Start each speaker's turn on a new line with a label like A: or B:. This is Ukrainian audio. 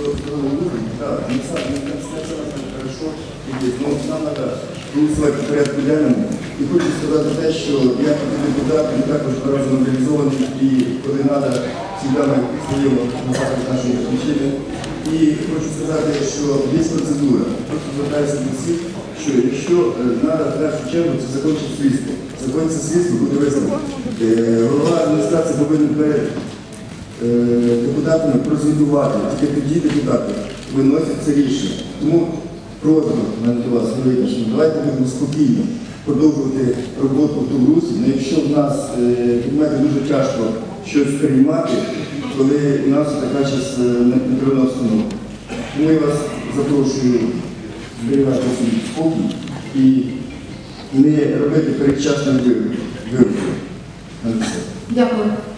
A: Да, хорошо, но нам надо голосувати в порядку денному. І хочу сказати те, що я як депутат, він також разом мобілізований, і коли треба, завжди ми стоїмо на захист нашої батьківщини. І хочу сказати, що є процедура. Просто звертаюся до всіх, що якщо треба в першу чергу, це закінчить слідство. Закінчиться слідство, буде висновок. Голова адміністрації повинен перед депутатами прозвітувати, тільки тоді депутати виносять це рішення. Тому просьба до вас велика, що давайте будемо спокійно продовжувати роботу в тому руслі. Але якщо в нас дуже тяжко щось приймати, коли у нас така зараз неприводна обстановка. Тому я вас запрошую зберігати свій спокій і не робити передчасних виборів.
B: Дякую.